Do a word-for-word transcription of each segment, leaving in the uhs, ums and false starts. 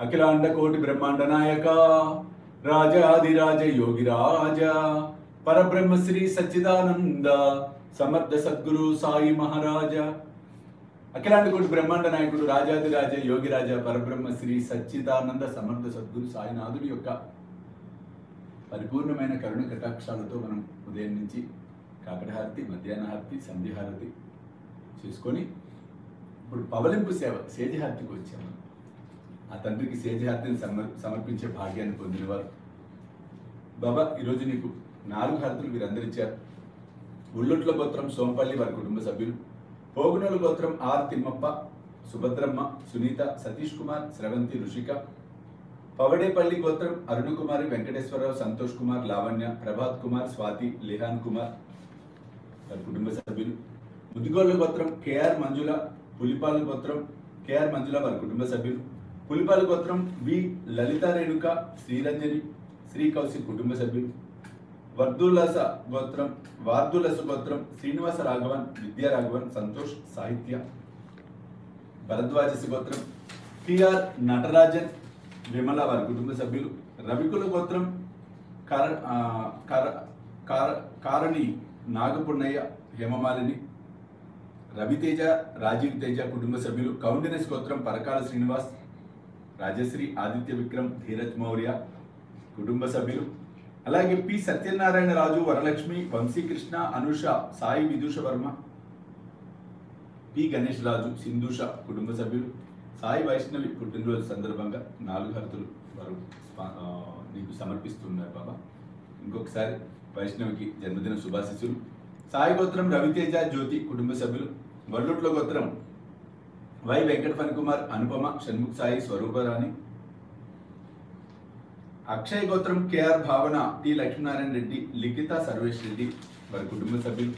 అఖిలాండ కోటి బ్రహ్మాండ నాయక రాజాదిరాజ యోగిరాజ పరబ్రహ్మ శ్రీ సచ్చిదానంద సమర్థ సద్గురు సాయి మహారాజ అఖిలాండ కోటి బ్రహ్మాండ నాయకుడు రాజాదిరాజ యోగిరాజ పరబ్రహ్మ శ్రీ సచ్చిదానంద సమర్థ సద్గురు సాయినాథుడి యొక్క పరిపూర్ణమైన కరుణ కటాక్షాలతో మనం ఉదయం నుంచి కాకడహారతి మధ్యాహ్న హారతి సంధ్యాహారతి చేసుకొని ఇప్పుడు పవలింపు సేవ సేజహారతికి వచ్చాము. ఆ తండ్రికి సేజహారతిని సమర్ సమర్పించే భాగ్యాన్ని పొందినవారు. బాబా ఈరోజు నీకు నాలుగు హారతులు వీరందరూ ఇచ్చారు. ఉల్లొట్ల గోత్రం సోంపల్లి వారి కుటుంబ సభ్యులు, పోగునోలు గోత్రం ఆర్ తిమ్మప్ప, సుభద్రమ్మ, సునీత, సతీష్ కుమార్, స్రవంతి, రుషిక, పవడేపల్లి గోత్రం అరుణ కుమారి, వెంకటేశ్వరరావు, సంతోష్ కుమార్, లావణ్య, ప్రభాత్ కుమార్, స్వాతి, లిహాన్ కుమార్ వారి కుటుంబ సభ్యులు, ముదిగోళ్ల గోత్రం కేఆర్ మంజుల, పులిపాల గోత్రం కేఆర్ మంజుల వారి కుటుంబ సభ్యులు, పులిపాల గోత్రం వి లలిత రేణుక, శ్రీరంజని, శ్రీ కౌశిక్ కుటుంబ సభ్యులు, వర్ధులస గోత్రం వార్ధులస గోత్రం శ్రీనివాస రాఘవన్, విద్యా రాఘవన్, సంతోష్, సాహిత్య, భరద్వాజస గోత్రం టిఆర్ నటరాజన్, విమల వారి కుటుంబ సభ్యులు, రవికుల గోత్రం కార కార కారణి నాగపున్నయ్య, హేమమాలిని, రవితేజ, రాజీవ్ తేజ కుటుంబ సభ్యులు, కౌండినస్ గోత్రం పరకాల శ్రీనివాస్, రాజశ్రీ, ఆదిత్య విక్రమ్, ధీరజ్ మౌర్య కుటుంబ సభ్యులు, అలాగే పి సత్యనారాయణ రాజు, వరలక్ష్మి, వంశీకృష్ణ, అనుష, సాయి విదూష వర్మ, పి గణేష్ రాజు, సింధూష కుటుంబ సభ్యులు, సాయి వైష్ణవి పుట్టినరోజు సందర్భంగా నాలుగు హరతులు వారు నీకు సమర్పిస్తున్నారు బాబా. ఇంకొకసారి వైష్ణవికి జన్మదిన శుభాశిస్సులు. సాయి గోత్రం రవితేజ, జ్యోతి కుటుంబ సభ్యులు, వల్లుట్ల గోత్రం వై వెంకట ఫణికుమార్, అనుపమ, షణ్ముఖ్ సాయి, స్వరూపరాణి, అక్షయ్ గోత్రం కేఆర్ భావన, టి లక్ష్మీనారాయణ రెడ్డి, లిఖిత, సర్వేష్ రెడ్డి వారి కుటుంబ సభ్యులు,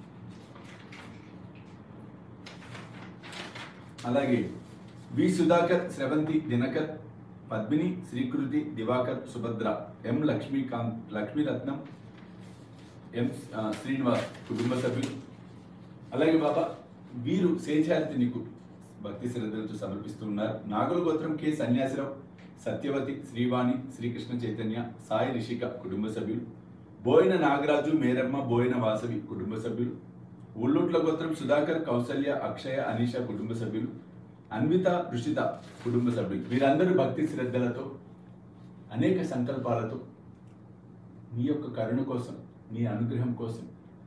అలాగే వి సుధాకర్, స్రవంతి, దినకర్, పద్మిని, శ్రీకృతి, దివాకర్, సుభద్ర, ఎం లక్ష్మీకాంత్, లక్ష్మీరత్నం, ఎం శ్రీనివాస్ కుటుంబ సభ్యులు, అలాగే బాబా వీరు సేజహారతి నీకు భక్తి శ్రద్ధలతో సమర్పిస్తూ ఉన్నారు. నాగుల గోత్రం కె సన్యాసిరావు, సత్యవతి, శ్రీవాణి, శ్రీకృష్ణ చైతన్య, సాయి రిషిక కుటుంబ సభ్యులు, బోయిన నాగరాజు, మేరమ్మ, బోయిన వాసవి కుటుంబ సభ్యులు, ఉల్లూట్ల గోత్రం సుధాకర్, కౌసల్య, అక్షయ, అనీష కుటుంబ సభ్యులు, అన్విత, రుషిత కుటుంబ సభ్యులు, వీరందరూ భక్తి శ్రద్ధలతో అనేక సంకల్పాలతో నీ యొక్క కరుణ కోసం, నీ అనుగ్రహం కోసం,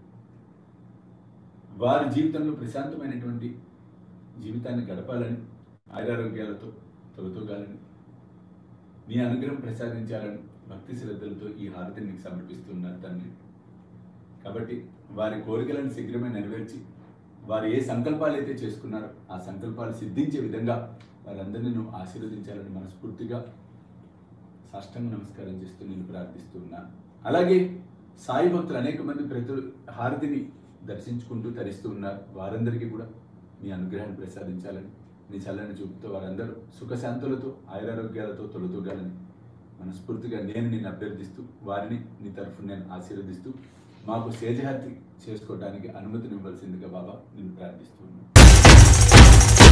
వారి జీవితంలో ప్రశాంతమైనటువంటి జీవితాన్ని గడపాలని, ఆయురారోగ్యాలతో తొలతూగాలని, నీ అనుగ్రహం ప్రసాదించాలని భక్తి శ్రద్ధలతో ఈ హారతిని నీకు సమర్పిస్తున్నారు తండ్రి. కాబట్టి వారి కోరికలను శీఘ్రమే నెరవేర్చి, వారు ఏ సంకల్పాలు అయితే చేసుకున్నారో ఆ సంకల్పాలు సిద్ధించే విధంగా వారందరినీ నువ్వు ఆశీర్వదించాలని మనస్ఫూర్తిగా సాష్టాంగ నమస్కారం చేస్తూ నేను ప్రార్థిస్తూ ఉన్నాను. అలాగే సాయి భక్తులు అనేక మంది ప్రతి హారతిని దర్శించుకుంటూ తరిస్తూ ఉన్నారు. వారందరికీ కూడా నీ అనుగ్రహాన్ని ప్రసాదించాలని, నీ చల్లని చూపుతో వారందరూ సుఖశాంతులతో ఆయురారోగ్యాలతో తొలతూగాలని మనస్ఫూర్తిగా నేను నిన్ను అభ్యర్థిస్తూ, వారిని నీ తరఫున నేను ఆశీర్వదిస్తూ, మాకు సేజహారతి చేసుకోవడానికి అనుమతిని ఇవ్వాల్సిందిగా బాబా నిన్ను ప్రార్థిస్తున్నాను.